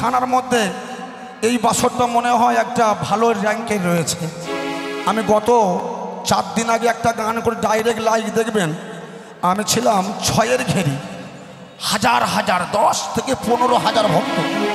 থানার মধ্যে এই বছরটা মনে হয় একটা ভালো র্যাঙ্কে রয়েছে। আমি গত 4 দিন আগে একটা গান করে ডাইরেক্ট লাইভ দেখবেন, আমি ছিলাম 6-এর ঘেরি, হাজার হাজার 10 থেকে 15,000 ভক্ত।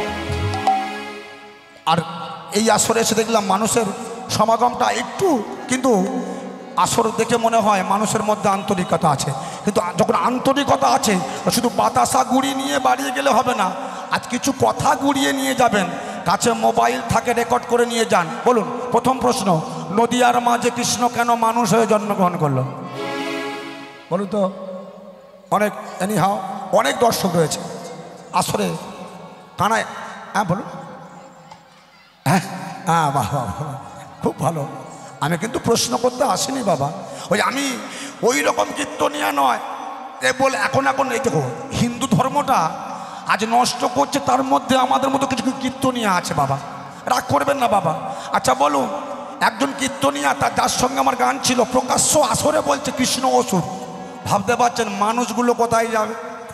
আর এই আসরে এসে দেখলাম মানুষের সমাগমটা একটু, কিন্তু আসর দেখে মনে হয় মানুষের মধ্যে আন্তরিকতা আছে। কিন্তু যখন আন্তরিকতা আছে, শুধু বাতাসা গুড়ি নিয়ে বাড়িয়ে গেলে হবে না, আজ কিছু কথা গুড়িয়ে নিয়ে যাবেন। কাছে মোবাইল থাকে, রেকর্ড করে নিয়ে যান। বলুন, প্রথম প্রশ্ন, নদিয়ার মাঝে কৃষ্ণ কেন মানুষ হয়ে জন্মগ্রহণ করলো? বলুন তো। অনেক এনিহাও অনেক দর্শক রয়েছে আসরে কানায়। হ্যাঁ বলুন। হ্যাঁ হ্যাঁ, বাহ বাহ, খুব ভালো। আমি কিন্তু প্রশ্ন করতে আসিনি বাবা, ওই আমি ওই রকম কীর্তনিয়া নয় এ বলে। এখন এই দেখো, হিন্দু ধর্মটা আজ নষ্ট করছে, তার মধ্যে আমাদের মতো কিছু কীর্তনিয়া আছে বাবা, রাগ করবেন না বাবা। আচ্ছা বলুন, একজন কীর্তনিয়া যার সঙ্গে আমার গান ছিল, প্রকাশ্য আসরে বলছে কৃষ্ণ অসুর। ভাবতে পারছেন মানুষগুলো কোথায় যাবে?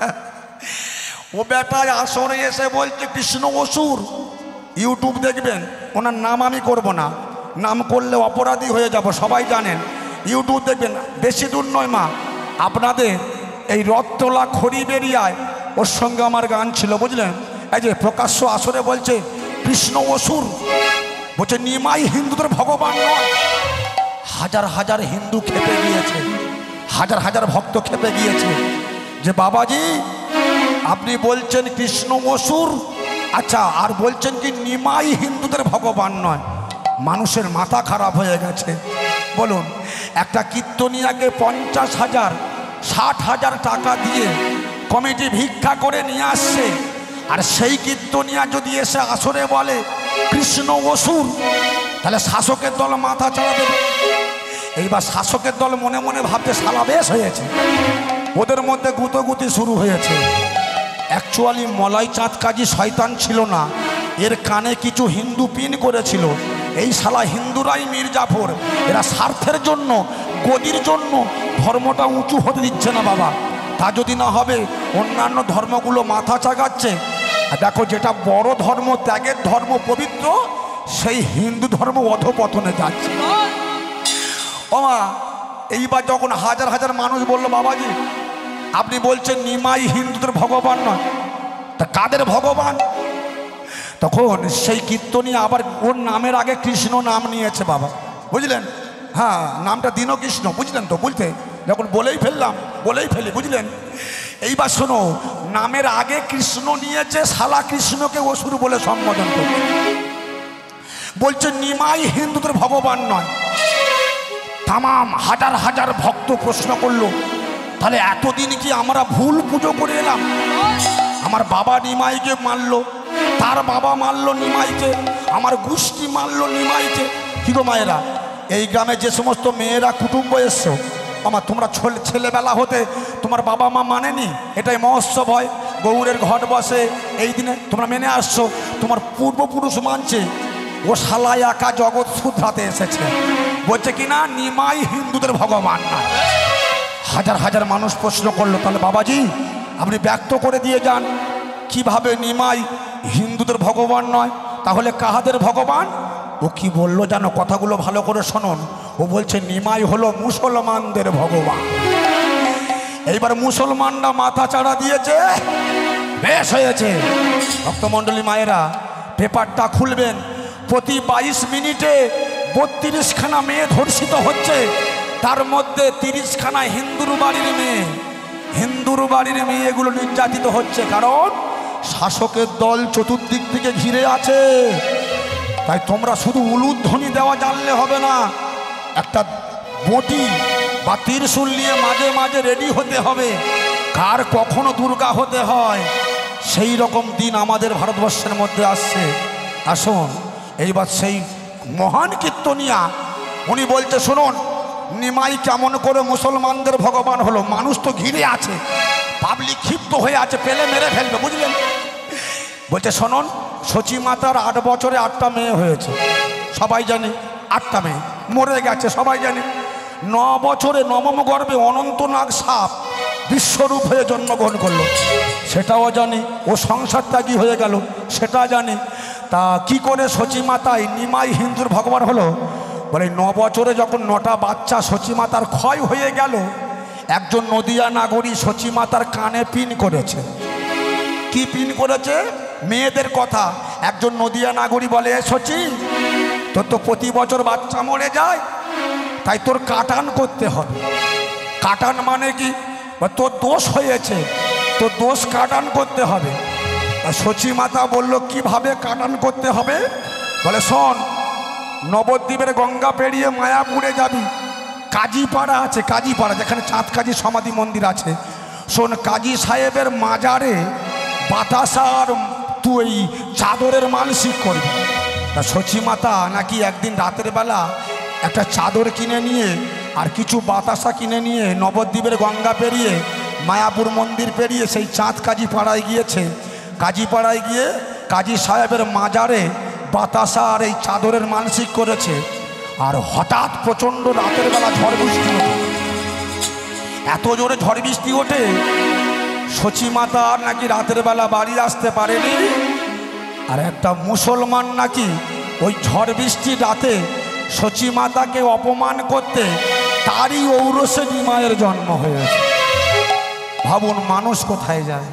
ও বেটায় আসরে এসে বলছে কৃষ্ণ অসুর। ইউটিউব দেখবেন, ওনার নাম আমি করব না, নাম করলে অপরাধী হয়ে যাব, সবাই জানেন। ইউটিউব দেখবেন, বেশি দূর নয় মা, আপনাদের এই রথতলা খড়িবেরিয়ায় ওর সঙ্গে আমার গান ছিল, বুঝলেন? এই যে প্রকাশ্য আসরে বলছে কৃষ্ণ অসুর, বলছে নিমাই হিন্দুদের ভগবান নয়। হাজার হাজার হিন্দু খেপে গিয়েছে, হাজার হাজার ভক্ত খেপে গিয়েছে যে বাবাজি আপনি বলছেন কৃষ্ণ অসুর, আচ্ছা আর বলছেন কি নিমাই হিন্দুদের ভগবান নয়। মানুষের মাথা খারাপ হয়ে গেছে। বলুন, একটা কীর্তনিয়াকে 50,000 60,000 টাকা দিয়ে কমিটি ভিক্ষা করে নিয়ে আসছে, আর সেই কীর্তনিয়া যদি এসে আসরে বলে কৃষ্ণ অসুর, তাহলে শাসকের দল মাথা চাড়া দেবে। এইবার শাসকের দল মনে মনে ভাবতে শালা বেশ হয়েছে, ওদের মধ্যে গুতোগুতি শুরু হয়েছে। অ্যাকচুয়ালি মলাই চাঁদ কাজী শয়তান ছিল না, এর কানে কিছু হিন্দু পিন করেছিল। এই শালা হিন্দুরাই মির্জাফর, এরা স্বার্থের জন্য, গদির জন্য ধর্মটা উঁচু হতে দিচ্ছে না বাবা। তা যদি না হবে, অন্যান্য ধর্মগুলো মাথা চাগাচ্ছে। দেখো, যেটা বড় ধর্ম, ত্যাগের ধর্ম, পবিত্র, সেই হিন্দু ধর্ম অধপতনে যাচ্ছে। ওমা, এইবার যখন হাজার হাজার মানুষ বলল বাবাজি আপনি বলছেন নিমাই হিন্দুদের ভগবান নয়, তা কাদের ভগবান? তখন সেই কীর্তনী আবার ওর নামের আগে কৃষ্ণ নাম নিয়েছে বাবা, বুঝলেন? হ্যাঁ, নামটা দীনকৃষ্ণ, বুঝলেন তো? বুঝতে যখন বলেই ফেলি, বুঝলেন? এইবার শোনো, নামের আগে কৃষ্ণ নিয়েছে, শালা কৃষ্ণকে অসুর বলে সম্বোধন করছে, বলছে নিমাই হিন্দুদের ভগবান নয়। তামাম হাজার হাজার ভক্ত প্রশ্ন করলো, তাহলে এতদিন কি আমরা ভুল পুজো করে এলাম? আমার বাবা নিমাইকে মারলো, তার বাবা মারলো নিমাইকে, আমার গোষ্ঠী মারলো নিমাইকে। কি গো মায়েরা, এই গ্রামে যে সমস্ত মেয়েরা কুটুম্ব এসছো, আমার তোমরা ছেলেবেলা হতে তোমার বাবা মা মানেনি, এটাই মহোৎসব হয়, গৌরের ঘট বসে, এই দিনে তোমরা মেনে আসছো, তোমার পূর্বপুরুষ মানছে। ও শালা একা জগৎ শুধরাতে এসেছে, বলছে কিনা নিমাই হিন্দুদের ভগবান না। হাজার হাজার মানুষ প্রশ্ন করলো, তাহলে বাবাজি আপনি ব্যক্ত করে দিয়ে যান কিভাবে নিমাই হিন্দুদের ভগবান নয়, তাহলে কাহাদের ভগবান? ও কি বললো জানো? কথাগুলো ভালো করে শুনুন। ও বলছে নিমাই হলো মুসলমানদের ভগবান। এইবার মুসলমানরা মাথা চাড়া দিয়েছে, বেশ হয়েছে। ভক্তমণ্ডলী মায়েরা, পেপারটা খুলবেন, প্রতি 22 মিনিটে 32খানা মেয়ে ধর্ষিত হচ্ছে, তার মধ্যে 30খানা হিন্দুর বাড়ির মেয়ে এগুলো নির্যাতিত হচ্ছে, কারণ শাসকের দল চতুর্দিক থেকে ঘিরে আছে। তাই তোমরা শুধু উলুধ্বনি দেওয়া জানলে হবে না, একটা বটি বা ত্রিশূল নিয়ে মাঝে মাঝে রেডি হতে হবে। কার কখনো দুর্গা হতে হয়, সেই রকম দিন আমাদের ভারতবর্ষের মধ্যে আসছে। আসুন, এইবার সেই মহান কীর্তনিয়া উনি বলতে শুনুন, নিমাই কেমন করে মুসলমানদের ভগবান হলো? মানুষ তো ঘিরে আছে, পাবলিক ক্ষিপ্ত হয়ে আছে, পেলে মেরে ফেলবে, বুঝলেন? বলছে শুনুন, সচী মাতার 8 বছরে 8টা মেয়ে হয়েছে, সবাই জানে। 8টা মেয়ে মরে গেছে, সবাই জানে। 9 বছরে 9ম গর্ভে অনন্তনাগ সাপ বিশ্বরূপ হয়ে জন্মগ্রহণ করলো সেটাও জানি, ও সংসার ত্যাগী হয়ে গেল সেটা জানি। তা কি করে সচিমাতায় নিমাই হিন্দুর ভগবান হলো? বলে 9 বছরে যখন 9টা বাচ্চা সচিমাতার ক্ষয় হয়ে গেল, একজন নদিয়া নাগরী সচিমাতার কানে পিন করেছে। কি পিন করেছে? মেয়েদের কথা। একজন নদিয়া নাগরী বলে, সচি তোর তো প্রতি বছর বাচ্চা মরে যায়, তাই তোর কাটান করতে হবে। কাটান মানে কি? তোর দোষ হয়েছে, তোর দোষ কাটান করতে হবে। সচিমাতা বলল, কিভাবে কাটান করতে হবে? বলে, শোন, নবদ্বীপের গঙ্গা পেরিয়ে মায়াপুরে যাবি, কাজীপাড়া আছে, কাজীপাড়া যেখানে চাঁদ কাজী সমাধি মন্দির আছে। শোন, কাজী সাহেবের মাজারে বাতাসার তুই চাদরের মানসিক করবি। তা সচিমাতা নাকি একদিন রাতের বেলা একটা চাদর কিনে নিয়ে আর কিছু বাতাসা কিনে নিয়ে নবদ্বীপের গঙ্গা পেরিয়ে মায়াপুর মন্দির পেরিয়ে সেই চাঁদ কাজী পাড়ায় গিয়েছে। কাজী পাড়ায় গিয়ে কাজী সাহেবের মাজারে বাতাসা আর এই চাদরের মানসিক করেছে। আর হঠাৎ প্রচণ্ড রাতের বেলা ঝড় বৃষ্টি ওঠে। এত জোরে ঝড় বৃষ্টি ওঠে, সচিমাতা নাকি রাতের বেলা বাড়ি আসতে পারেনি। আর একটা মুসলমান নাকি ওই ঝড় বৃষ্টির রাতে সচিমাতাকে অপমান করতে তারই ঔরসে নিমায়ের জন্ম হয়েছে। ভাবুন মানুষ কোথায় যায়।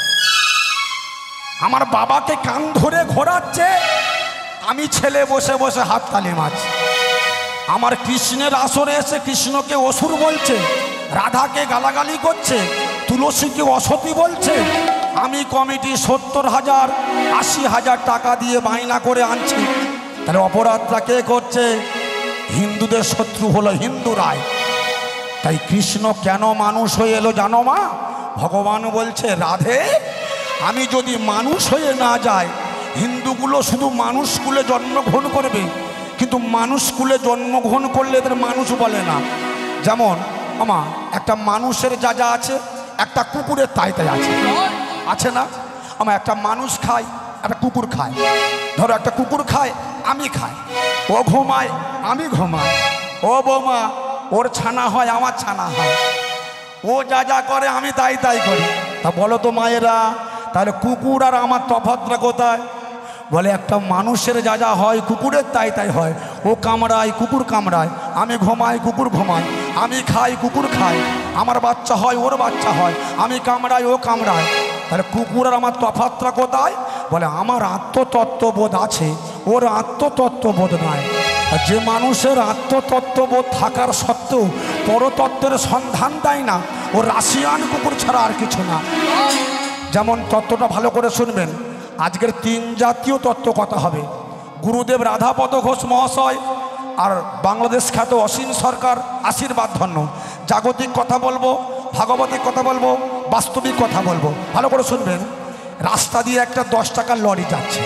আমার বাবাকে কান ধরে ঘোরাচ্ছে, আমি ছেলে বসে বসে হাততালি মারছি। আমার কৃষ্ণের আসরে এসে কৃষ্ণকে অসুর বলছে, রাধাকে গালাগালি করছে, তুলসীকে অসতী বলছে। আমি কমিটি 70,000 80,000 টাকা দিয়ে বায়না করে আনছি। তাহলে অপরাধটা কে করছে? হিন্দুদের শত্রু হলো হিন্দুরাই। তাই কৃষ্ণ কেন মানুষ হয়ে এলো জানো মা? ভগবান বলছে, রাধে আমি যদি মানুষ হয়ে না যাই, হিন্দুগুলো শুধু মানুষ কুলে জন্মগ্রহণ করবে, কিন্তু মানুষ কুলে জন্মগ্রহণ করলে এদের মানুষ বলে না। যেমন আমা একটা মানুষের যা যা আছে, একটা কুকুরের তাই তাই আছে, আছে না? আমার একটা মানুষ খায়, একটা কুকুর খায়। ধরো একটা কুকুর খায়, আমি খাই। ও ঘুমায়, আমি ঘুমাই। ও বৌমা, ওর ছানা হয়, আমার ছানা হয়। ও যা যা করে আমি তাই তাই করি। তা বলো তো মায়েরা, তাহলে কুকুর আর আমার তফাৎটা কোথায়? বলে একটা মানুষের যা যা হয় কুকুরের তাই তাই হয়। ও কামড়ায়, কুকুর কামড়ায়। আমি ঘুমাই, কুকুর ঘুমায়। আমি খাই, কুকুর খায়। আমার বাচ্চা হয়, ওর বাচ্চা হয়। আমি কামড়াই, ও কামড়ায়। তাহলে কুকুর আর আমার তফাৎটা কোথায়? বলে আমার আত্মতত্ত্ববোধ আছে, ওর আত্মতত্ত্ববোধ নয়। যে মানুষের আত্মতত্ত্ববোধ থাকার সত্ত্বেও পরতত্ত্বের সন্ধান দেয় না, ও রাশিয়ান কুকুর ছাড়া আর কিছু না। যেমন তত্ত্বটা ভালো করে শুনবেন, আজকের 3 জাতীয় তত্ত্ব কথা হবে। গুরুদেব রাধাপদ ঘোষ মহাশয় আর বাংলাদেশ খ্যাত অসীম সরকার আশীর্বাদ ধন্য। জাগতিক কথা বলবো, ভাগবতিক কথা বলবো, বাস্তবিক কথা বলবো। ভালো করে শুনবেন। রাস্তা দিয়ে একটা 10 টাকার লরি যাচ্ছে।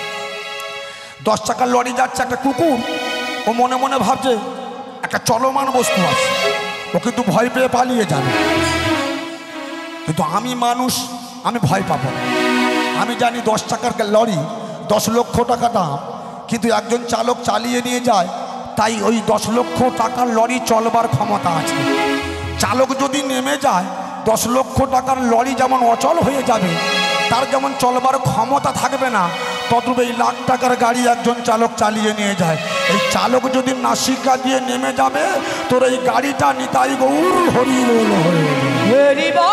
10 টাকার লরি যাচ্ছে, একটা কুকুর ও মনে মনে ভাবছে একটা চলমান বস্তু আছে, ও কিন্তু ভয় পেয়ে পালিয়ে যাবে। কিন্তু আমি মানুষ, আমি ভয় পাবো না। আমি জানি 10 টাকার লরি 10 লক্ষ টাকা দাম, কিন্তু একজন চালক চালিয়ে নিয়ে যায়, তাই ওই 10 লক্ষ টাকার লরি চলবার ক্ষমতা আছে। চালক যদি নেমে যায়, 10 লক্ষ টাকার লরি যেমন অচল হয়ে যাবে, তার যেমন চলবার ক্ষমতা থাকবে না, তদ্রূপ এই লাখ টাকার গাড়ি একজন চালক চালিয়ে নিয়ে যায়। এই চালক যদি নাসিকা দিয়ে নেমে যাবে, তোর এই গাড়িটা নিতাই গৌর হরি বল হরি বল।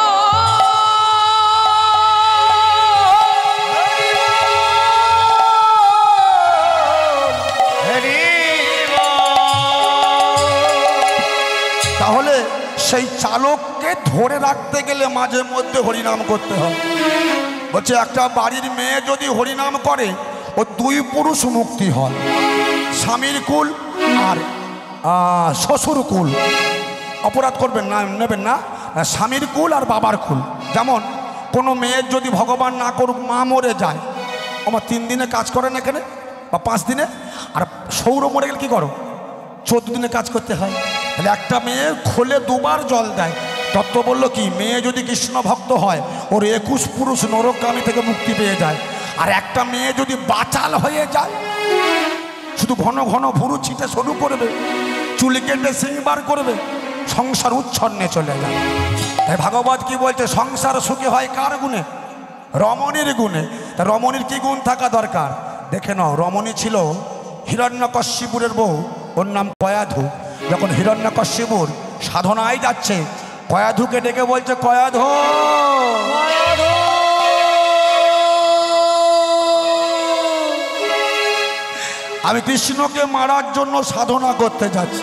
তাহলে সেই চালককে ধরে রাখতে গেলে মাঝে মধ্যে হরিনাম করতে হয়। বলছে একটা বাড়ির মেয়ে যদি হরিনাম করে, ও 2 পুরুষ মুক্তি হয়, স্বামীর কুল আর শ্বশুর কুল। অপরাধ করবেন না, নেবেন না, স্বামীর কুল আর বাবার কুল। যেমন কোনো মেয়ের যদি ভগবান না করুক মা মরে যায়, আমার 3 দিনে কাজ করেন এখানে বা 5 দিনে, আর সৌর মরে গেলে কী করো? 14 দিনে কাজ করতে হয়। তাহলে একটা মেয়ে খোলে 2 বার জল দেয়। তত্ত্ব বললো কি, মেয়ে যদি কৃষ্ণ ভক্ত হয়, ওর 21 পুরুষ নরকগামী থেকে মুক্তি পেয়ে যায়। আর একটা মেয়ে যদি বাচাল হয়ে যায়, শুধু ঘন ঘন ভুরু ছিটে শুরু করবে, চুল কেটে সিং বার করবে, সংসার উচ্ছন্নে চলে যায়। তাই ভাগবত কি বলছে, সংসার সুখী হয় কার গুণে? রমণীর গুণে। তা রমণীর কি গুণ থাকা দরকার? দেখে নাও, রমণী ছিল হিরণ্যকশ্যপুরের বউ, ওর নাম কয়াধু। যখন হিরণ্যকশ্যপুর সাধনায় যাচ্ছে, কয়াধুকে ডেকে বলছে, কয়াধু, আমি কৃষ্ণকে মারার জন্য সাধনা করতে যাচ্ছি,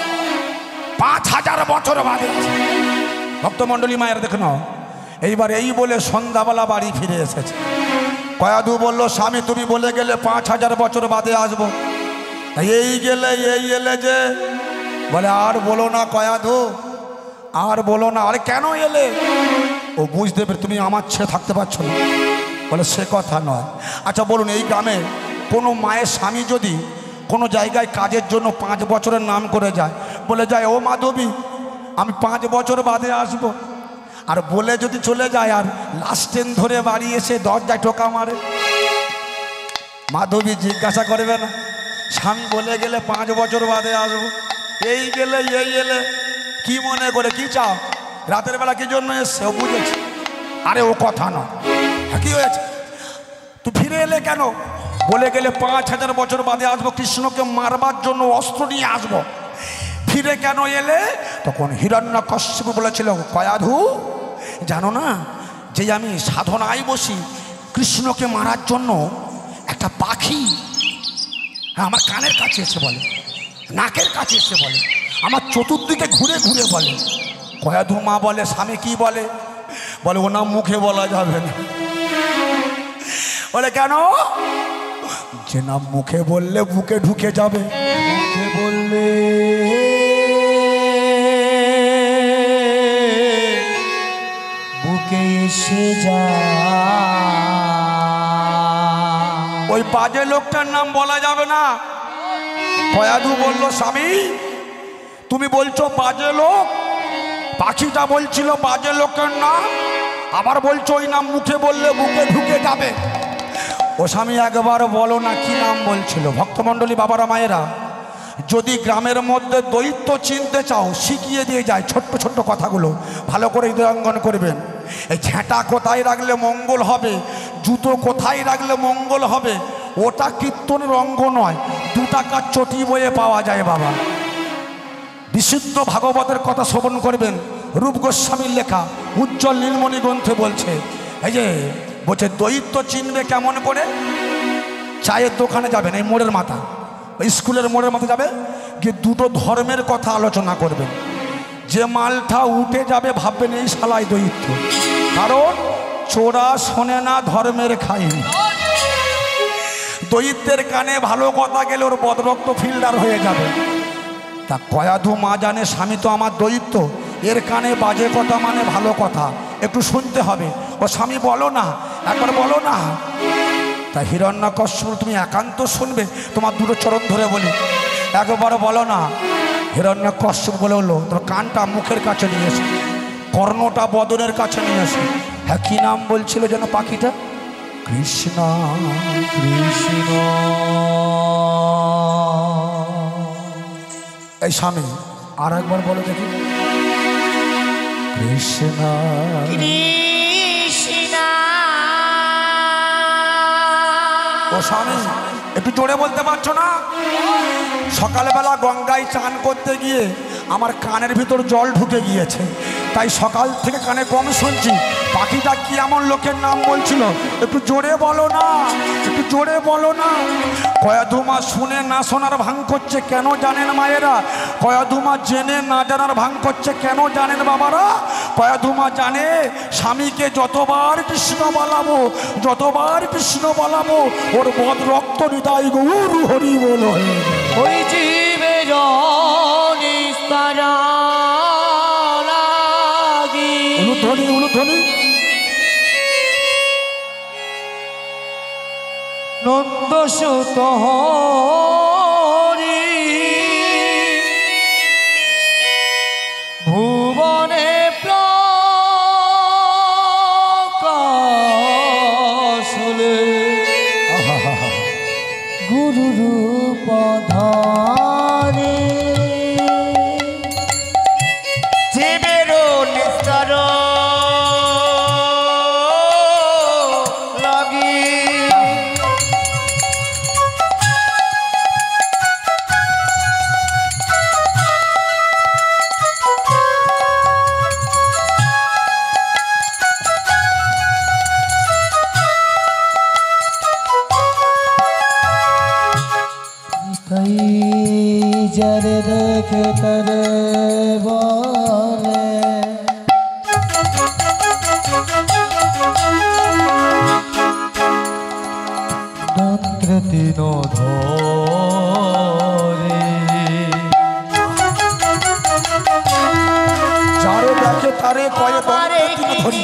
5000 বছর বাদে। ভক্তমণ্ডলী মায়ের দেখে নাও, এইবার এই বলে সন্ধ্যাবেলা বাড়ি ফিরে এসেছে। কয়াধু বলল, স্বামী তুমি বলে গেলে 5000 বছর বাদে আসবো, এই গেলে এই এলে যে। বলে আর বলো না কয়াধু, আর বলো না। আরে কেন এলে? ও বুঝতে পেরে, তুমি আমার ছেড়ে থাকতে পারছো না। বলে সে কথা নয়। আচ্ছা বলুন, এই গ্রামে কোনো মায়ের স্বামী যদি কোনো জায়গায় কাজের জন্য 5 বছরের নাম করে যায়, বলে যায় ও মাধবী আমি 5 বছর বাদে আসব, আর বলে যদি চলে যায় আর লাস্ট ট্রেন ধরে বাড়ি এসে দরজায় টোকা মারে, মাধবী জিজ্ঞাসা করবে না স্বামী বলে গেলে 5 বছর বাদে আসবো, এই গেলে এই এলে, কি মনে করে কি চাও? রাতের বেলা কি জন্য এসছে? ও বুঝেছে। আরে ও কথা নয়। কি হয়েছে? তুই ফিরে এলে কেন? বলে গেলে 5000 বছর বাদে আসবো, কৃষ্ণকে মারবার জন্য অস্ত্র নিয়ে আসবো, ফিরে কেন এলে? তখন হিরণ্যকশ্যপু বলেছিল, কয়াধু জানো না যে আমি সাধনায় বসি কৃষ্ণকে মারার জন্য, একটা পাখি আমার কানের কাছে এসে বলে, নাকের কাছে এসে বলে, আমার চতুর্দিকে ঘুরে ঘুরে বলে। কয়াধু মা বলে, স্বামী কি বলে? বলে ও নাম মুখে বলা যাবে না। বলে কেন? যে নাম মুখে বললে বুকে ঢুকে যাবে, মুখে বললে বুকে এসে যা। ওই বাজে লোকটার নাম বলা যাবে না। কয়াধু বলল, স্বামী তুমি বলছো বাজে লোক, পাখিটা বলছিল বাজে লোকের নাম, আবার বলছো ওই নাম মুখে বললে বুকে ঢুকে যাবে। ও স্বামী একবার বলো না কি নাম বলছিল? ভক্তমণ্ডলী বাবারা মায়েরা, যদি গ্রামের মধ্যে দৈত্য চিনতে চাও, শিখিয়ে দিয়ে যায় ছোট্ট ছোট্ট কথাগুলো, ভালো করে হৃদয়ঙ্গন করবেন। এই ঝেঁটা কোথায় রাখলে মঙ্গল হবে, জুতো কোথায় রাখলে মঙ্গল হবে, ওটা কীর্তনের অঙ্গ নয়, 2 টাকার চটি বইয়ে পাওয়া যায় বাবা। বিশুদ্ধ ভাগবতের কথা শ্রবণ করবেন। রূপ গোস্বামীর লেখা উজ্জ্বল নীলমণি গ্রন্থে বলছে, এই যে বলছে দৈত্য চিনবে কেমন করে? চায়ের দোকানে যাবেন, এই মোড়ের মাথা, ওই স্কুলের মোড়ের মাথা যাবে, গিয়ে 2টো ধর্মের কথা আলোচনা করবেন। যে মালটা উঠে যাবে ভাববেন এই শালাই দৈত্য, কারণ চোরা শোনে না ধর্মের খাইনি। দৈত্যের কানে ভালো কথা গেলে ওর বদরক্ত ফিল্ডার হয়ে যাবে। তা কয়াধু মা জানে স্বামী তো আমার দৈত্য, এর কানে বাজে কথা মানে ভালো কথা, একটু শুনতে হবে। ও স্বামী বলো না, একবার বলো না। তা হিরণ্যকশ্যপু তুমি একান্ত শুনবে, তোমার 2টো চরণ ধরে বলি, একবার বলো না। হিরণ্যকশ্যপু বলে হলো, তোর কানটা মুখের কাছে নিয়ে এসো, কর্ণটা বদনের কাছে নিয়ে এসো। হ্যাঁ কি নাম বলছিল যেন পাখিটা? কৃষ্ণ কৃষ্ণ। এই স্বামী আর একবার বলো দেখি, কৃষ্ণ কৃষ্ণ। ও স্বামী একটু জোরে বলতে পারছো না? সকালবেলা গঙ্গায় চান করতে গিয়ে আমার কানের ভিতর জল ঢুকে গিয়েছে, তাই সকাল থেকে কানে কম শুনছি। পাখিটা কি এমন লোকের নাম বলছিল? একটু জোরে বলো না, একটু জোরে বলো না। কয়াধু মা শুনে না শোনার ভাঙ করছে, কেন জানেন মায়েরা? কয়াধু মা জেনে না জানার ভাঙ করছে, কেন জানেন বাবারা? কয়াধু মা জানে স্বামীকে যতবার কৃষ্ণ বলাবো, যতবার কৃষ্ণ বলাবো, ওর বদ রক্ত হৃদয় গৌর হরি বল ওই জীবে উলুধ্বনি উলুধ্বনি। নন্দসুত হরি ভুবনে প্রকাশলে গুরু রূপ ধারে। যারে দেখে তারে বলে দন্ত্র তিন ধরে যারে দেখে তারে কয়ে দন্ত্র তিন ধরি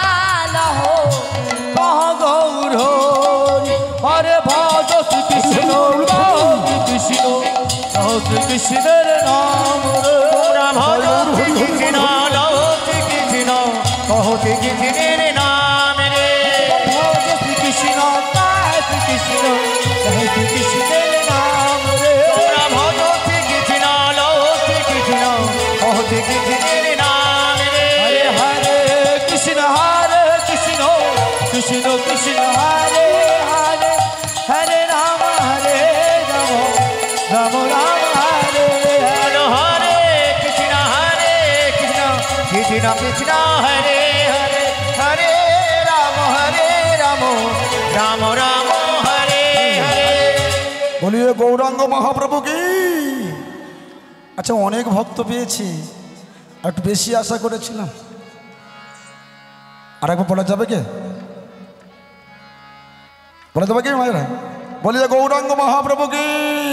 গৌর হরে ভজ শ্রী কৃষ্ণ কৃষ্ণ শ্রী কৃষ্ণের নাম ভজ শ্রী কৃষ্ণ শ্রী কৃষ্ণ শ্রী কৃষ্ণের নাম রে ভজ শ্রী কৃষ্ণ শ্রী কৃষ্ণ শ্রী কৃষ্ণের নাম রে ভজ শ্রী কৃষ্ণ শ্রী কৃষ্ণ শ্রী কৃষ্ণের নাম রে হরে হরে কৃষ্ণ কৃষ্ণ কৃষ্ণ হরে হরে হরে রাম রাম রাম হরে হরে হরে কৃষ্ণ কৃষ্ণ কৃষ্ণ হরে হরে হরে রাম রাম রাম হরে হরে বলিয়ে গৌরাঙ্গ মহাপ্রভু কি। আচ্ছা অনেক ভক্ত পেয়েছি, একটু বেশি আশা করেছিলাম। আর একবার বলা যাবে কে? বলে দেবে কি মায়েরা? বলিয়ে গৌরাঙ্গ মহাপ্রভু কি।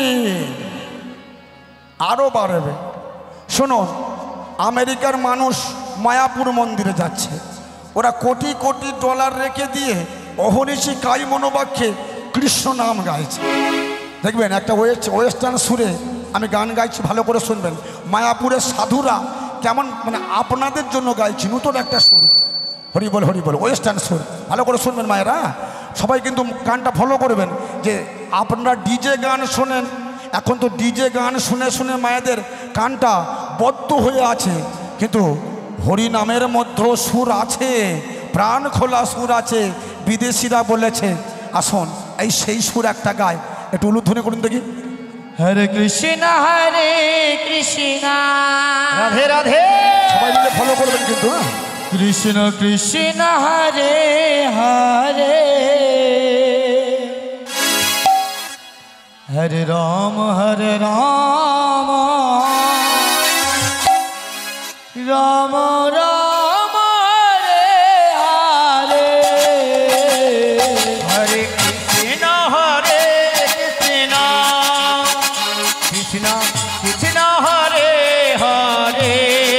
আরো বাড়বে। শোনো, আমেরিকার মানুষ মায়াপুর মন্দিরে যাচ্ছে, ওরা কোটি কোটি ডলার রেখে দিয়ে অহনিশি কাই মনোবাক্যে কৃষ্ণ নাম গাইছে। দেখবেন একটা ওয়েস্টার্ন সুরে আমি গান গাইছি, ভালো করে শুনবেন। মায়াপুরের সাধুরা কেমন মানে আপনাদের জন্য গাইছি, নতুন একটা সুর, হরি বল ওয়েস্টার্ন সুর, ভালো করে শুনবেন মায়েরা। সবাই কিন্তু গানটা ফলো করবেন। যে আপনারা ডিজে গান শোনেন, এখন তো ডিজে গান শুনে শুনে মায়েদের কানটা বদ্ধ হয়ে আছে, কিন্তু হরি নামের মধ্যেও সুর আছে, প্রাণ খোলা সুর আছে। বিদেশিরা বলেছে আসুন এই সেই সুর একটা গায়, একটু উলুধ্বনি করুন দেখি। হরে কৃষ্ণ রাধে রাধে, সবাই মিলে ফলো করবেন কিন্তু। কৃষ্ণ কৃষ্ণ হরে হরে হরে রাম রাম রাম হরে হরে হরে কৃষ্ণ কৃষ্ণ কৃষ্ণ কৃষ্ণ হরে হরে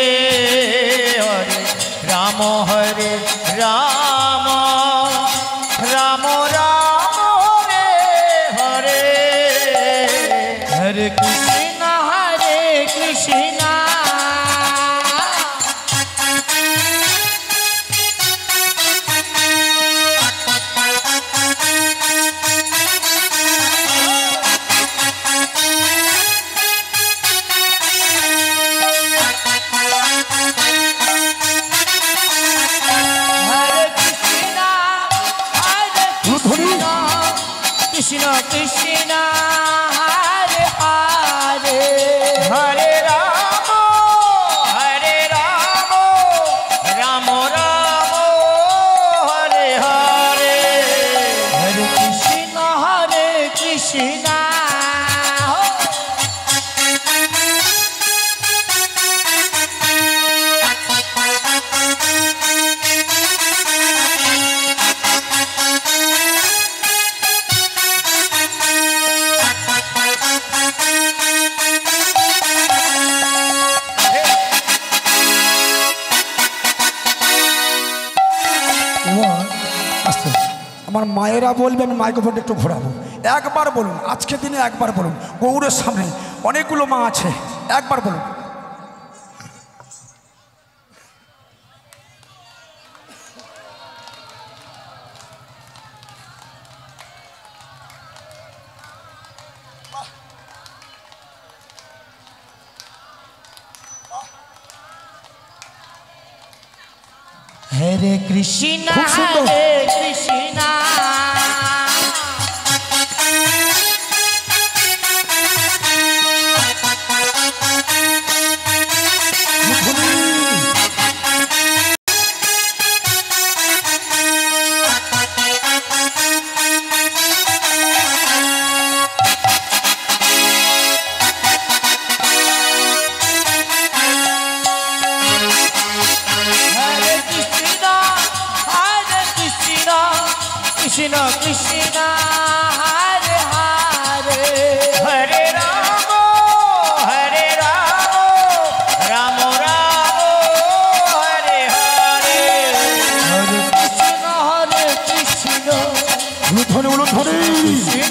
হরে রাম হরে রাম রাম রাম হরে হরে হরে কৃষ্ণ কৃষ্ণ কৃষ্ণ কৃষ্ণ হরে হরে হরে রাম রাম রাম হরে হরে হরে কৃষ্ণ কৃষ্ণ আমার মায়েরা বলবে, আমি মাইক্রোফোনটা একটু ঘোরাবো। একবার বলুন, আজকে দিনে একবার বলুন, গৌরের সামনে অনেকগুলো মা আছে, একবার বলুন। হরে কৃষ্ণ হরে কৃষ্ণ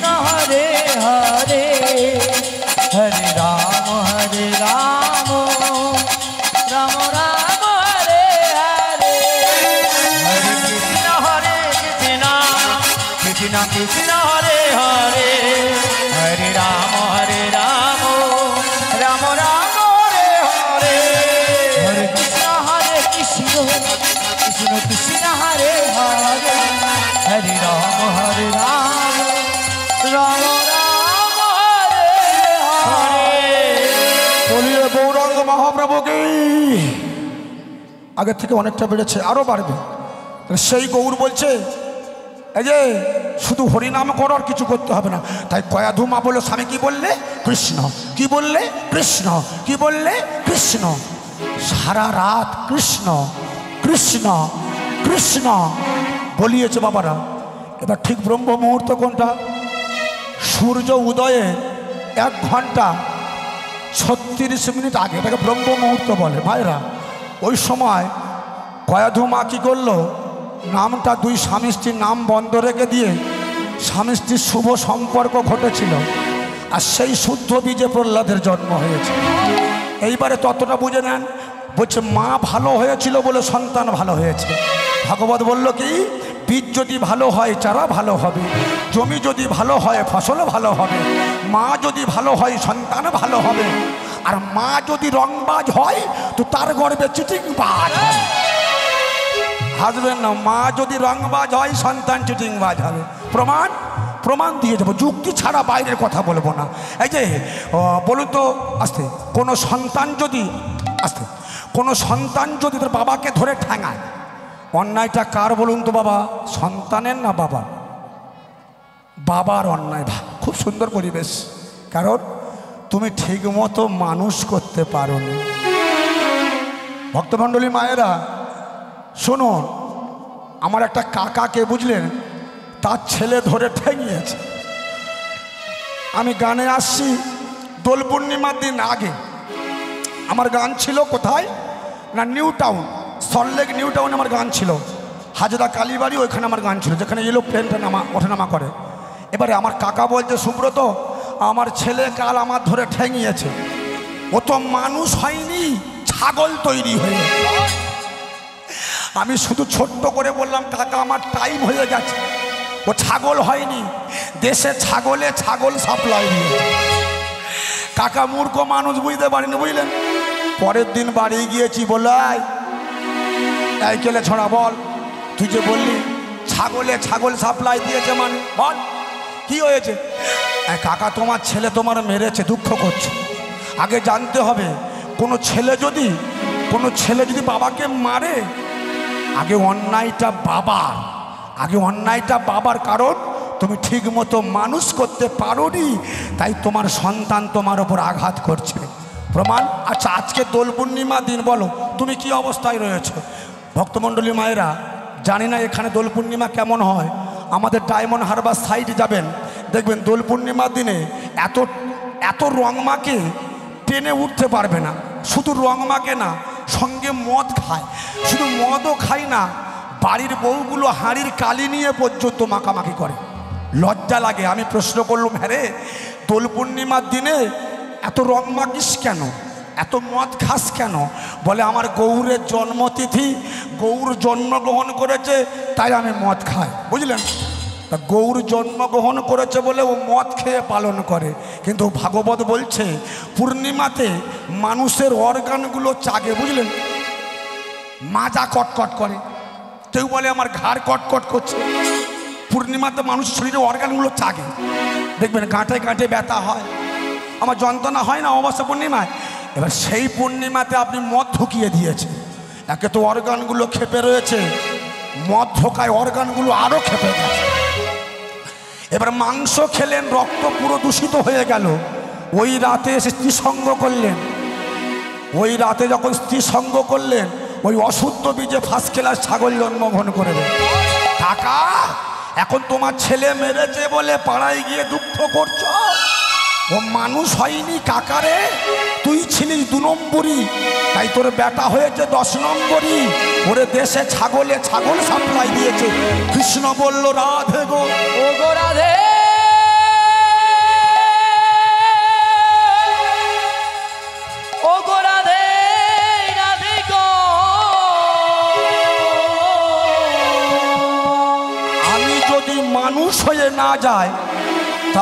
হরে হরে হরে রাম রাম রাম হরে হরে হরে কৃষ্ণ কৃষ্ণ হরে হরে হরে রাম রাম রাম হরে হরে হরে কৃষ্ণ কৃষ্ণ কৃষ্ণ হরে হরে হরে রাম রাম রাম হরে হরে বলিয়ে গৌরাঙ্গ মহাপ্রভুকে। আগের থেকে অনেকটা বেড়েছে, আরো বাড়বে। সেই গৌর বলছে এই যে শুধু হরিনাম করো, আর কিছু করতে হবে না। তাই কয়াধুমা বললো স্বামী কি বললে? কৃষ্ণ। কি বললে? কৃষ্ণ। কি বললে? কৃষ্ণ। সারা রাত কৃষ্ণ কৃষ্ণ কৃষ্ণ বলিয়েছে বাবারা। এবার ঠিক ব্রহ্ম মুহূর্ত কোনটা? সূর্য উদয়ে 1 ঘন্টা 36 মিনিট আগে, এটাকে ব্রহ্ম মুহূর্ত বলে ভাইরা। ওই সময় কয়াধুমা কি করলো? নামটা দুই স্বামী স্ত্রীর নাম বন্ধ রেখে দিয়ে স্বামী স্ত্রীর শুভ সম্পর্ক ঘটেছিল, আর সেই শুদ্ধ বীজে প্রহ্লাদের জন্ম হয়েছে। এইবারে ততটা বুঝে নেন। বলছে মা ভালো হয়েছিল বলে সন্তান ভালো হয়েছে। ভাগবত বলল কি, বীজ যদি ভালো হয় চারা ভালো হবে, জমি যদি ভালো হয় ফসল ভালো হবে, মা যদি ভালো হয় সন্তান ভালো হবে, আর মা যদি রংবাজ হয় তো তার গর্বে চিটিংবাজ হয়। হাসবেন না, মা যদি রংবাজ হয় সন্তান চিটিংবাজ হবে। প্রমাণ প্রমাণ দিয়ে যাবো, যুক্তি ছাড়া বাইরের কথা বলবো না। এই যে বলুন তো আস্তে, কোনো সন্তান যদি আস্তে কোনো সন্তান যদি তার বাবাকে ধরে ঠ্যাঙায়, অন্যায়টা কার বলুন তো বাবা? সন্তানের না বাবা? বাবার অন্যায়। খুব সুন্দর পরিবেশ, কারণ তুমি ঠিক মতো মানুষ করতে পারোনি। ভক্তমণ্ডলী মায়েরা শুনুন, আমার একটা কাকাকে বুঝলেন, তার ছেলে ধরে ঠেঙিয়েছে। আমি গানে আসছি দোল পূর্ণিমার দিন আগে। আমার গান ছিল কোথায় না, নিউ টাউন, সল্টলেক নিউ টাউনে আমার গান ছিল। হাজরা কালীবাড়ি ওইখানে আমার গান ছিল, যেখানে এলো প্লেনটা ওঠানামা করে। এবারে আমার কাকা বলছে, সুব্রত আমার ছেলে কাল আমার ধরে ঠেঙিয়েছে। ও তো মানুষ হয়নি, ছাগল তৈরি হয়ে। আমি শুধু ছোট্ট করে বললাম, কাকা আমার টাইম হয়ে গেছে। ও ছাগল হয়নি, দেশে ছাগল সাপ্লাই দিয়ে। কাকা মূর্খ মানুষ, বুঝতে পারিনি, বুঝলেন। পরের দিন বাড়ি গিয়েছি, বলাই এই কেলে ছড়া বল, তুই যে বললি ছাগল সাপ্লাই দিয়েছে, মানে বল কি হয়েছে? কাকা তোমার ছেলে তোমার মেরেছে, দুঃখ করছে। আগে জানতে হবে, কোনো ছেলে যদি বাবাকে মারে, আগে অন্যায়টা বাবার, কারণ তুমি ঠিক মতো মানুষ করতে পারোনি, তাই তোমার সন্তান তোমার ওপর আঘাত করছে। প্রমাণ। আচ্ছা, আজকে দোল পূর্ণিমা দিন, বলো তুমি কি অবস্থায় রয়েছে? ভক্তমণ্ডলী মায়েরা, জানি না এখানে দোল পূর্ণিমা কেমন হয়। আমাদের ডায়মন্ড হারবার সাইড যাবেন, দেখবেন দোল পূর্ণিমার দিনে এত রং মাকে টেনে উঠতে পারবে না। শুধু রং মাকে না, সঙ্গে মদ খায়। শুধু মদও খায় না, বাড়ির বউগুলো হাঁড়ির কালি নিয়ে পর্যন্ত মাখামাখি করে। লজ্জা লাগে। আমি প্রশ্ন করলাম, হ্যাঁ রে, দোল পূর্ণিমার দিনে এত রং মাখিস কেন, এত মদ খাস কেন? বলে আমার গৌরের জন্মতিথি, গৌর জন্মগ্রহণ করেছে তাই আমি মদ খাই। বুঝলেন? তা গৌর জন্মগ্রহণ করেছে বলে ও মদ খেয়ে পালন করে। কিন্তু ভাগবত বলছে পূর্ণিমাতে মানুষের অর্গানগুলো চাগে। বুঝলেন? মাজা কটকট করে, কেউ বলে আমার ঘাড় কটকট করছে। পূর্ণিমাতে মানুষের শরীরে অর্গানগুলো চাগে। দেখবেন গাঁটে গাঁটে ব্যথা হয়, আমার যন্ত্রণা হয় না অমাবস্যা পূর্ণিমায়। এবার সেই পূর্ণিমাতে আপনি মদ ঢুকিয়ে দিয়েছে। একে তো অর্গানগুলো খেপে রয়েছে, মদ ঢোকায় অর্গানগুলো আরও খেপে গেছে। এবার মাংস খেলেন, রক্ত পুরো দূষিত হয়ে গেল। ওই রাতে এসে স্ত্রী সঙ্গ করলেন। ওই রাতে যখন স্ত্রী সঙ্গ করলেন, ওই অশুদ্ধ বীজে ফার্স্ট ক্লাস ছাগল জন্মগ্রহণ করে। কাকা, এখন তোমার ছেলে মেরেছে বলে পাড়ায় গিয়ে দুঃখ করছো? ও মানুষ হয়নি কাকারে, তুই ছিলিস 2 নম্বরই, তাই তোর বেটা হয়েছে 10 নম্বরই। ওরে দেশে ছাগল সাপ্লাই দিয়েছে। কৃষ্ণ বলল, রাধে গো, ও গো রাধে,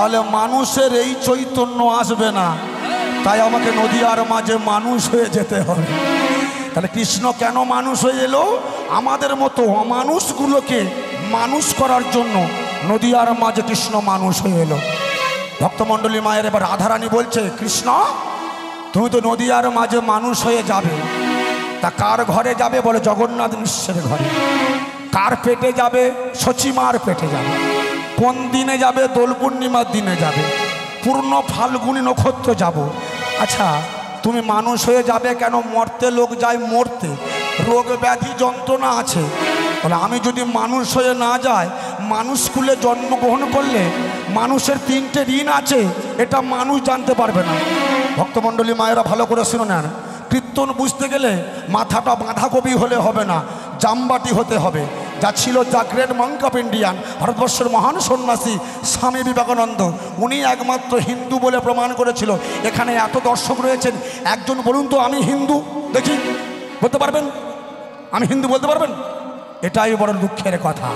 তাহলে মানুষের এই চৈতন্য আসবে না, তাই আমাকে নদীয়ার মাঝে মানুষ হয়ে যেতে হবে। তাহলে কৃষ্ণ কেন মানুষ হয়ে এলো? আমাদের মতো অমানুষগুলোকে মানুষ করার জন্য নদীয়ার মাঝে কৃষ্ণ মানুষ হয়ে এলো। ভক্তমণ্ডলী মায়ের এবার রাধারানী বলছে, কৃষ্ণ তুমি তো নদীয়ার মাঝে মানুষ হয়ে যাবে, তা কার ঘরে যাবে? বলে জগন্নাথ মিশ্রের ঘরে। কার পেটে যাবে? সচিমার পেটে যাবে। কোন দিনে যাবে? দোল পূর্ণিমার দিনে যাবে। পূর্ণ ফাল্গুনী নক্ষত্র যাব। আচ্ছা তুমি মানুষ হয়ে যাবে কেন? মরতে লোক যায় মরতে, রোগ ব্যাধি যন্ত্রণা আছে। বলে আমি যদি মানুষ হয়ে না যাই, মানুষ কুলে জন্মগ্রহণ করলে মানুষের 3টে ঋণ আছে, এটা মানুষ জানতে পারবে না। ভক্তমণ্ডলী মায়েরা ভালো করে শুনে নেন, কীর্তন বুঝতে গেলে মাথাটা বাঁধাকপি হলে হবে না, জামবাটি হতে হবে। যা ছিল the great monk of Indian, ভারতবর্ষের মহান সন্ন্যাসী স্বামী বিবেকানন্দ, উনি একমাত্র হিন্দু বলে প্রমাণ করেছিল। এখানে এত দর্শক রয়েছেন, একজন বলুন তো আমি হিন্দু, দেখি বলতে পারবেন? আমি হিন্দু বলতে পারবেন? এটাই বড় দুঃখের কথা।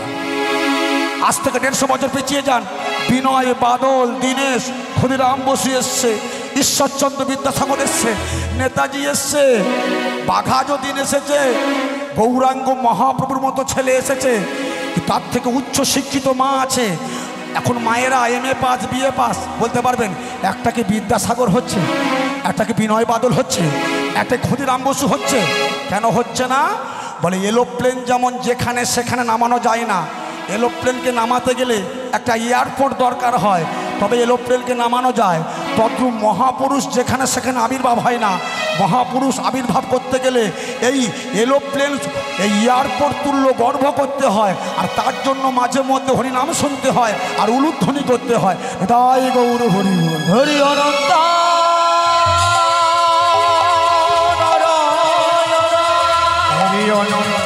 আজ থেকে 150 বছর পিছিয়ে যান, বিনয় বাদল, দীনেশ, ক্ষুদিরাম বসু এসছে, ঈশ্বরচন্দ্র বিদ্যাসাগর এসছে, নেতাজি এসছে, বাঘাযতীন এসেছে, গৌরাঙ্গ মহাপ্রভুর মতো ছেলে এসেছে, তার থেকে উচ্চ শিক্ষিত মা আছে। এখন মায়েরা MA পাস, BA পাস, বলতে পারবেন একটা কি বিদ্যাসাগর হচ্ছে, একটা কি বিনয় বাদল হচ্ছে, একটা ক্ষুদিরাম বসু হচ্ছে? কেন হচ্ছে না? বলে এরোপ্লেন যেমন যেখানে সেখানে নামানো যায় না, এরোপ্লেনকে নামাতে গেলে একটা এয়ারপোর্ট দরকার হয়, তবে এরোপ্লেনকে নামানো যায়। তদ্রূপ মহাপুরুষ যেখানে সেখানে আবির্ভাব হয় না। মহাপুরুষ আবির্ভাব করতে গেলে এই এরোপ্লেন, এই এয়ারপোর্ট তুল্য গর্ভ করতে হয়, আর তার জন্য মাঝে মধ্যে হরিনাম শুনতে হয় আর উলুধ্বনি করতে হয়। তাই গৌর হরি হরি অনন্ত হরি অনন্ত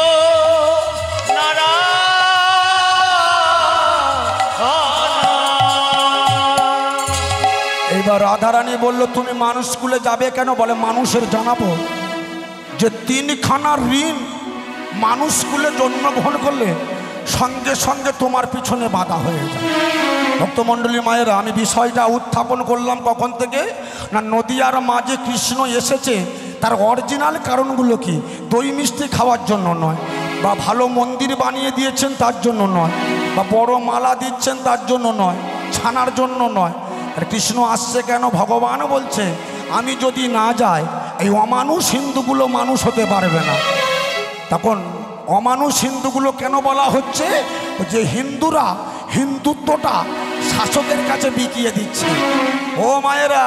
এইবার রাধারানী বলল, তুমি মানুষ স্কুলে যাবে কেন? বলে মানুষের জানাবো যে 3খানা ঋণ মানুষ স্কুলে জন্মগ্রহণ করলে সঙ্গে সঙ্গে তোমার পিছনে বাধা হয়ে যায়। ভক্তমণ্ডলী মায়েরা, আমি বিষয়টা উত্থাপন করলাম কখন থেকে না, নদীয়ার মাঝে কৃষ্ণ এসেছে তার অরিজিনাল কারণগুলো কি? দই মিষ্টি খাওয়ার জন্য নয়, বা ভালো মন্দির বানিয়ে দিয়েছেন তার জন্য নয়, বা বড় মালা দিচ্ছেন তার জন্য নয়, ছানার জন্য নয়। আর কৃষ্ণ আসছে কেন? ভগবান বলছে আমি যদি না যাই, এই অমানুষ হিন্দুগুলো মানুষ হতে পারবে না। তখন অমানুষ হিন্দুগুলো কেন বলা হচ্ছে? যে হিন্দুরা হিন্দুত্বটা শাসকের কাছে বিকিয়ে দিচ্ছে। ও মায়েরা,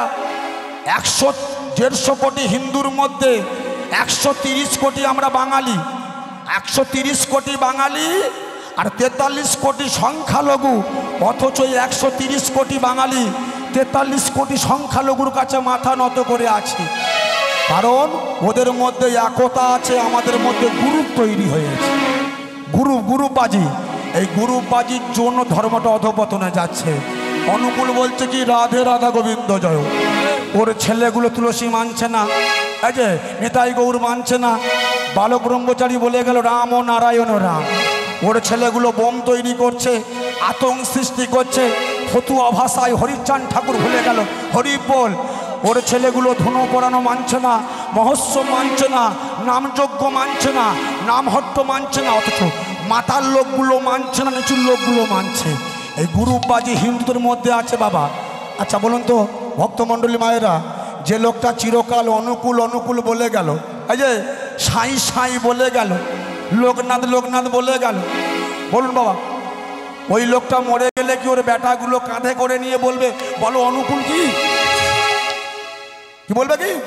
100-150 কোটি হিন্দুর মধ্যে 130 কোটি আমরা বাঙালি, 130 কোটি বাঙালি আর 43 কোটি সংখ্যালঘু। অথচ 130 কোটি বাঙালি 43 কোটি সংখ্যালঘুর কাছে মাথা নত করে আছি, কারণ ওদের মধ্যে একতা আছে, আমাদের মধ্যে গ্রুপ তৈরি হয়েছে। গ্রুপবাজি, এই গ্রুপবাজির জন্য ধর্মটা অধঃপতনে যাচ্ছে। অনুকূল বলছে কি রাধে রাধা গোবিন্দ জয়, ওর ছেলেগুলো তুলসী মানছে না, এই যে নিতাই গৌর মানছে না, বালক ব্রহ্মচারী বলে গেল রাম ও নারায়ণ রাম, ওর ছেলেগুলো বোম তৈরি করছে, আতঙ্ক সৃষ্টি করছে, ফতুয়া ভাষায় হরিচাঁদ ঠাকুর ভুলে গেল হরি বল। ওর ছেলেগুলো ধুনো পড়ানো মানছে না, মহোৎসব মানছে না, নামযজ্ঞ মানছে না, নামহট্ট মানছে না, অথচ মাতার লোকগুলো মানছে না, নিচুর লোকগুলো মানছে। এই গ্রুপবাজি হিন্দুদের মধ্যে আছে বাবা। আচ্ছা বলুন তো ভক্তমণ্ডলী মায়েরা, যে লোকটা চিরকাল অনুকূল অনুকূল বলে গেল, এই যে সাই সাই বলে গেল, লোকনাথ লোকনাথ বলে গেল, বলুন বাবা, ওই লোকটা মরে গেলে কি ওর বেটাগুলো কাঁধে করে নিয়ে বলবে বলো অনুকূল কি? কি বলবে কি?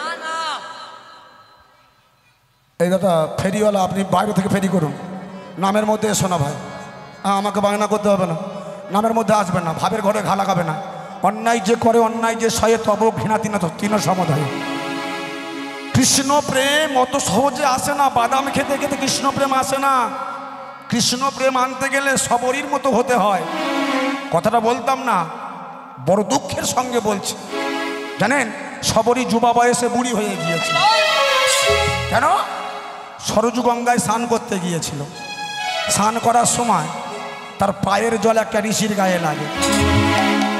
এই দাদা ফেরিওয়ালা, আপনি বাইরে থেকে ফেরি করুন, নামের মধ্যে এসো না ভাই। আমাকে বায়না করতে হবে না, নামের মধ্যে আসবে না, ভাবের ঘরে ঘা লাগাবে না। অন্যায় যে করে অন্যায় যে সয়ে তব ঘৃণা তিন সমধায়। কৃষ্ণ প্রেম অত সহজে আসে না, বাদাম খেতে খেতে কৃষ্ণ প্রেম আসে না। কৃষ্ণ প্রেম আনতে গেলে সবরীর মতো হতে হয়। কথাটা বলতাম না, বড় দুঃখের সঙ্গে বলছি, জানেন সবরী যুবা বয়সে বুড়ি হয়ে গিয়েছে। কেন? সরজু গঙ্গায় স্নান করতে গিয়েছিল, স্নান করার সময় তার পায়ের জল একটা ঋষির গায়ে লাগে।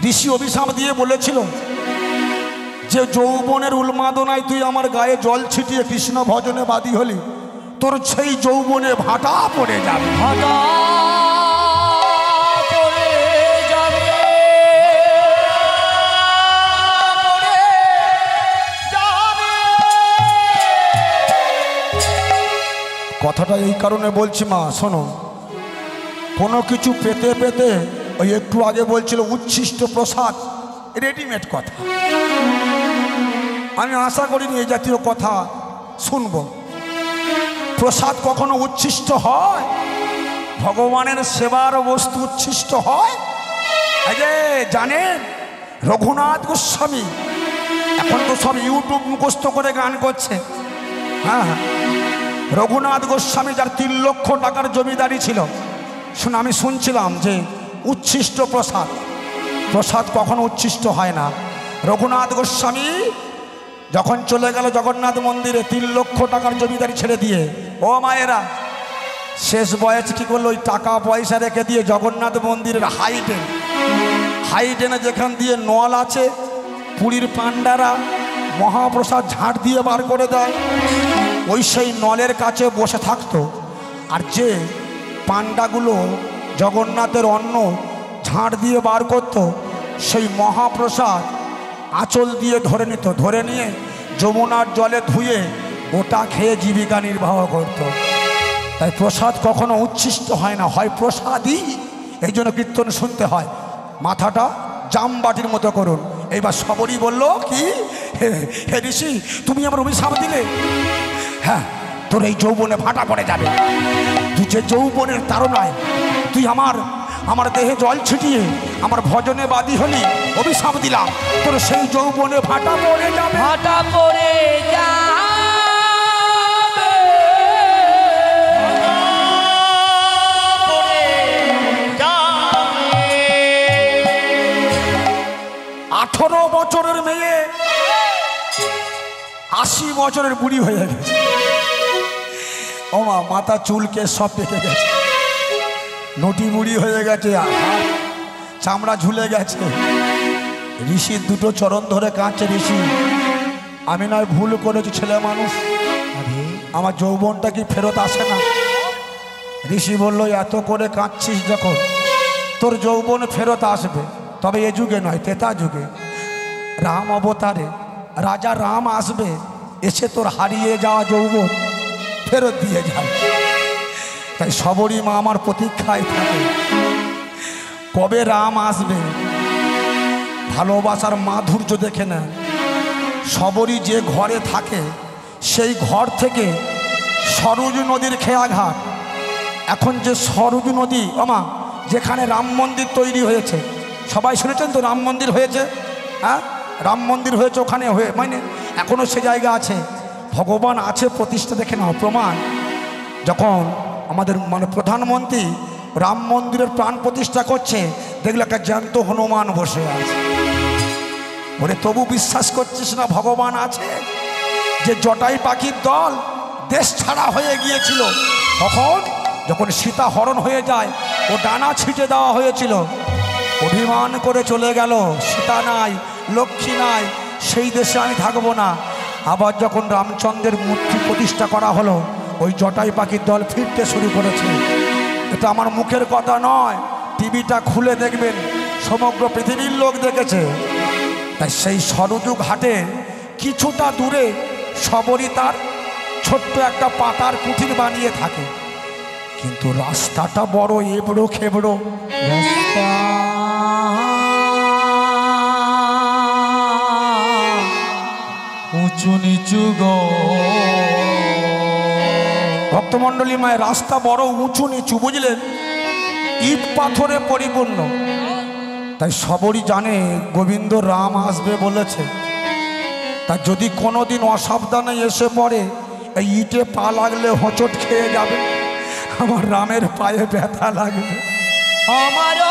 ঋষি অভিশাপ দিয়ে বলেছিল যে যৌবনের উন্মাদনায় তুই আমার গায়ে জল ছিটিয়ে কৃষ্ণ ভজনে বাদী হলি, তোর সেই যৌবনে ভাটা পড়ে যাবে। ভাটা পড়ে যাবে, পড়ে যাবে। কথাটা এই কারণে বলছি মা, শোনো, কোনো কিছু পেতে পেতে ওই একটু আগে বলছিল উচ্ছিষ্ট প্রসাদ, রেডিমেড কথা। আমি আশা করিনি এই জাতীয় কথা শুনব। প্রসাদ কখনো উচ্ছিষ্ট হয়? ভগবানের সেবার বস্তু উচ্ছিষ্ট হয়? এই যে জানেন রঘুনাথ গোস্বামী এখন তো সব ইউটিউব মুখস্থ করে গান করছে। হ্যাঁ, রঘুনাথ গোস্বামী যার 3 লক্ষ টাকার জমিদারি ছিল, শুনে আমি শুনছিলাম যে উচ্ছিষ্ট প্রসাদ, প্রসাদ কখনো উচ্ছিষ্ট হয় না। রঘুনাথ গোস্বামী যখন চলে গেল জগন্নাথ মন্দিরে 3 লক্ষ টাকার জমিদারি ছেড়ে দিয়ে, ও মায়েরা, শেষ বয়সে কী করলো? ওই টাকা পয়সা রেখে দিয়ে জগন্নাথ মন্দিরের হাইডেনে যেখান দিয়ে নল আছে, পুরীর পান্ডারা মহাপ্রসাদ ঝাঁট দিয়ে বার করে দেয়, ওই সেই নলের কাছে বসে থাকতো। আর যে পান্ডাগুলো জগন্নাথের অন্ন ঝাঁট দিয়ে বার করতো, সেই মহাপ্রসাদ আঁচল দিয়ে ধরে নিত, ধরে নিয়ে যমুনার জলে ধুয়ে ওটা খেয়ে জীবিকা নির্বাহ করত। তাই প্রসাদ কখনো উচ্ছিষ্ট হয় না, হয় প্রসাদই। এই জন্য কীর্তন শুনতে হয়। মাথাটা জামবাটির মতো করুন। এইবার সবরই বলল কি, হে ঋষি, তুমি আমার অভিশাপ দিলে। হ্যাঁ, তোর এই যৌবনে ভাটা পড়ে যাবে। তুই যে যৌবনের তাড়নায় তুই আমার দেহে জল ছিটিয়ে আমার ভজনে বাদী হলি, অভিশাপ দিলাম, তোর সেই যৌবনে ভাটা পড়ে যাবে। ভাটা পড়ে যাবে, 18 বছরের মেয়ে 80 বছরের বুড়ি হয়ে গেছে। ও মা, মাথা চুলকে সব পেকে গেছে, নটি বুড়ি হয়ে গেছে, চামড়া ঝুলে গেছে। ঋষির 2 চরণ ধরে কাঁদছে, ঋষি আমি নয় ভুল করেছি, ছেলে মানুষ, আমার যৌবনটা কি ফেরত আসে না? ঋষি বলল, এত করে কাঁদছিস যখন, তোর যৌবন ফেরত আসবে, তবে এ যুগে নয়, ত্রেতা যুগে রাম অবতারে রাজা রাম আসবে, এসে তোর হারিয়ে যাওয়া যৌবন ফেরত দিয়ে যাবে। তাই সবরই মা আমার প্রতীক্ষায় থাকে, কবে রাম আসবে। ভালোবাসার মাধুর্য দেখে না, সবরই যে ঘরে থাকে সেই ঘর থেকে সরযূ নদীর খেয়াঘাট, এখন যে সরযূ নদী আমা যেখানে রাম মন্দির তৈরি হয়েছে, সবাই শুনেছেন তো রাম মন্দির হয়েছে? হ্যাঁ, রাম মন্দির হয়েছে ওখানে, হয়ে মানে এখনও সে জায়গা আছে, ভগবান আছে, প্রতিষ্ঠা দেখে নাও প্রমাণ। যখন আমাদের প্রধানমন্ত্রী রাম মন্দিরের প্রাণ প্রতিষ্ঠা করছে, দেখলো একটা জ্যান্ত হনুমান বসে আছে। ওরে তবু বিশ্বাস করছিস না ভগবান আছে? যে জটাই পাখির দল দেশ ছাড়া হয়ে গিয়েছিল, তখন যখন সীতা হরণ হয়ে যায়, ও ডানা ছিটে দেওয়া হয়েছিল, অভিমান করে চলে গেল, সীতা নাই, লক্ষ্মী নাই, সেই দেশে আমি থাকবো না। আবার যখন রামচন্দ্রের মূর্তি প্রতিষ্ঠা করা হলো, ওই জটাই পাখির দল ফিরতে শুরু করেছে। এটা আমার মুখের কথা নয়, টিভিটা খুলে দেখবেন, সমগ্র পৃথিবীর লোক দেখেছে। তাই সেই সরযূ ঘাটে কিছুটা দূরে সবরই তার ছোট্ট একটা পাতার কুঠির বানিয়ে থাকে, কিন্তু রাস্তাটা বড় এবড়ো খেবড়ো রাস্তা উঁচু নিচু গো। ভক্তমণ্ডলী মায়ের রাস্তা বড় উঁচু নিচু, বুঝলেন, ইট পাথরে পরিপূর্ণ। তাই সবরই জানে গোবিন্দ রাম আসবে বলেছে। তা যদি কোনোদিন অসাবধানে এসে পড়ে, এই ইটে পা লাগলে হোঁচট খেয়ে যাবে, আমার রামের পায়ে ব্যথা লাগবে। আমারও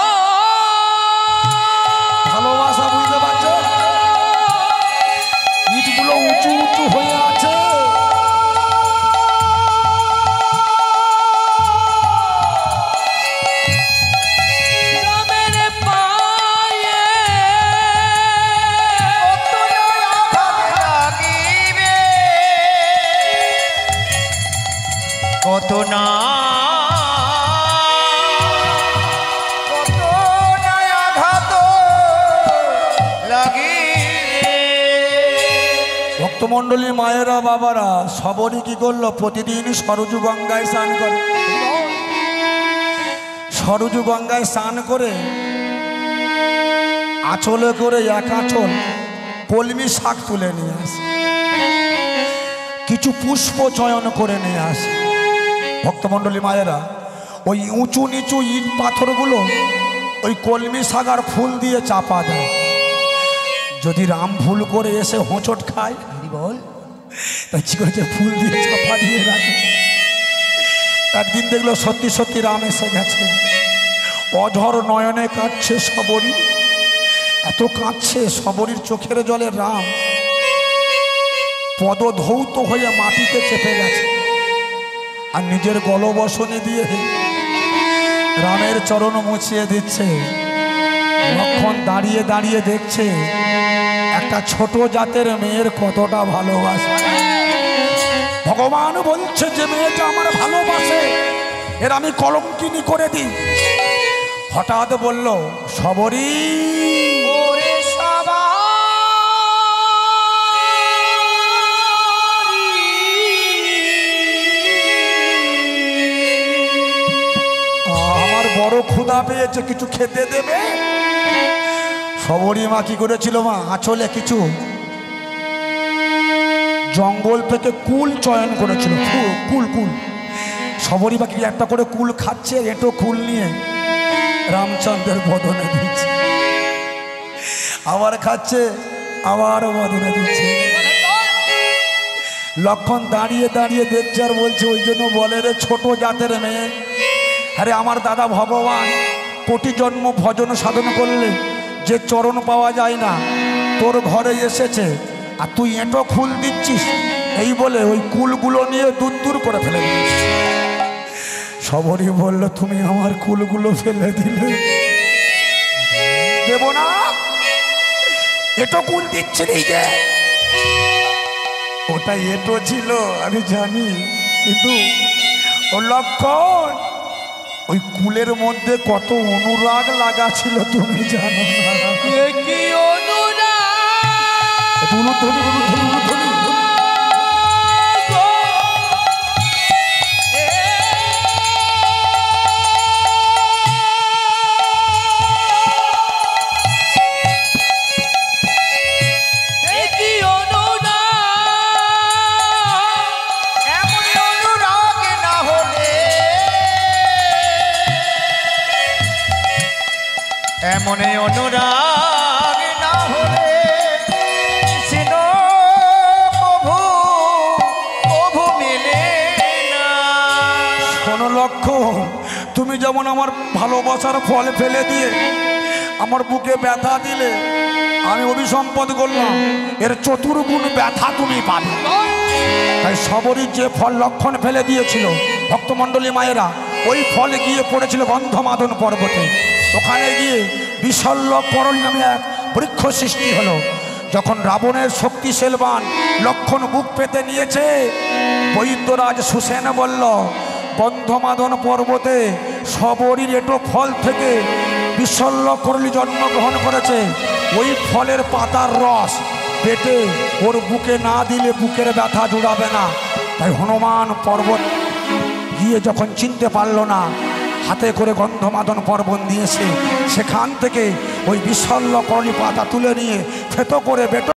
ভালোবাসা বুঝতে পারছো? ইটগুলো উঁচু উঁচু হয়ে আছে। রামের পায়ে কত না আঘাত লাগে। ভক্তমণ্ডলী মায়েরা বাবারা সবরই কি করলো, প্রতিদিন সরজু গঙ্গায় স্নান করে। সরজু গঙ্গায় স্নান করে আঁচলে করে এক আঁচল কলমি শাক তুলে নিয়ে আসে, কিছু পুষ্প চয়ন করে নিয়ে আসে। ভক্তমণ্ডলী মায়েরা ওই উঁচু নিচু ইট পাথরগুলো ওই কলমি শাক আর ফুল দিয়ে চাপা দেয়। যদি রাম ভুল করে এসে হোঁচট খায় বল, তাই কি করেছে ফুল দিয়ে চাপা দিয়ে রাখে। একদিন দেখলো সত্যি সত্যি রাম এসে গেছে, অঝর নয়নে কাঁদছে সবরী, এত কাঁদছে সবরীর চোখের জলে রাম পদধৌত হয়ে মাটিতে চেপে গেছে, আর নিজের গলবসনে দিয়ে রামের চরণ মুছিয়ে দিচ্ছে। লক্ষণ দাঁড়িয়ে দাঁড়িয়ে দেখছে একটা ছোট জাতের মেয়ের কতটা ভালোবাসে। ভগবান বলছে যে মেয়েটা আমার ভালোবাসে, এর আমি কলঙ্কিনী করে দিই। হঠাৎ বলল সবরী, ওরে আমার বড় ক্ষুধা পেয়েছে, কিছু খেতে দেবে? সবরী মা কি করেছিল মা, আঁচলে কিছু জঙ্গল থেকে কুল চয়ন করেছিল, কুল কুল। সবরী মা কি একটা করে কুল খাচ্ছে, এটো কুল নিয়ে রামচন্দ্রের বদনে দিচ্ছে, আবার খাচ্ছে আবার বদনে দিচ্ছে। লক্ষণ দাঁড়িয়ে দাঁড়িয়ে দেখছে আর বলছে, ওই জন্য বলে রে ছোট জাতের মেয়ে, আরে আমার দাদা ভগবান কোটি জন্ম ভজন সাধন করলে যে চরণ পাওয়া যায় না, তোর ঘরে এসেছে আর তুই এঁটো ফুল দিচ্ছিস। এই বলে ওই কুলগুলো নিয়ে দূর দূর করে ফেলে দিচ্ছিস। সবরই বলল, তুমি আমার কুলগুলো ফেলে দিলে, দেব না, এটো কুল দিচ্ছে এই যে। ওটা এটো ছিল আমি জানি, কিন্তু ও লক্ষণ ওই কুলের মধ্যে কত অনুরাগ লাগা ছিল তুমি জানো না। কি অনুরাগ, এমন অনুরাগ না হলে সিনো প্রভু প্রভু মেলে না। শোনো লক্ষণ, তুমি যেমন আমার ভালোবাসার ফল ফেলে দিয়ে আমার বুকে ব্যথা দিলে, আমি অভিসম্পদ করলাম, এর চতুর্গুণ ব্যথা তুমি পাবে। তাই সবরই যে ফল লক্ষণ ফেলে দিয়েছিল ভক্তমণ্ডলী মায়েরা, ওই ফল গিয়ে পড়েছিল গন্ধমাদন পর্বতে। ওখানে গিয়ে বিশল্য করল নামে এক বৃক্ষ সৃষ্টি হলো। যখন রাবণের শক্তিশাল বাণ লক্ষণ বুক পেতে নিয়েছে, বৈদ্যরাজ সুসেন বলল, গন্ধমাদন পর্বতে সবরীর এটো ফল থেকে বিশল্য করলি জন্মগ্রহণ করেছে। ওই ফলের পাতার রস পেটে ওর বুকে না দিলে বুকের ব্যথা জুড়াবে না। তাই হনুমান পর্বত গিয়ে যখন চিনতে পারল না, হাতে করে গন্ধমাদন পর্বত দিয়েছে, সেখান থেকে ওই বিশল্য করলি পাতা তুলে নিয়ে থেতো করে বেটো